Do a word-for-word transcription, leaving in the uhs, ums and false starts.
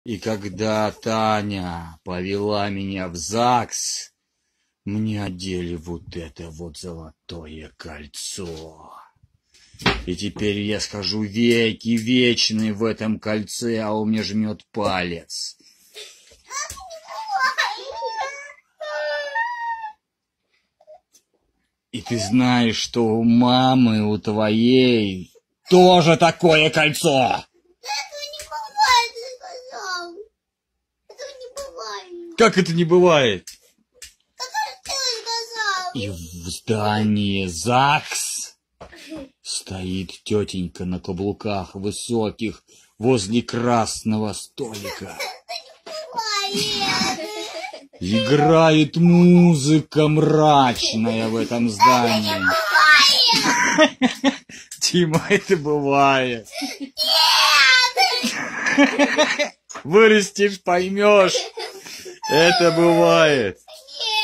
И когда Таня повела меня в ЗАГС, мне одели вот это вот золотое кольцо. И теперь я схожу веки вечные в этом кольце, а у меня жмет палец. И ты знаешь, что у мамы, у твоей, тоже такое кольцо. Как это не бывает? И в здании ЗАГС стоит тетенька на каблуках высоких возле красного столика. Играет музыка мрачная в этом здании. Тима, это бывает. Вырастешь, поймешь. Это бывает.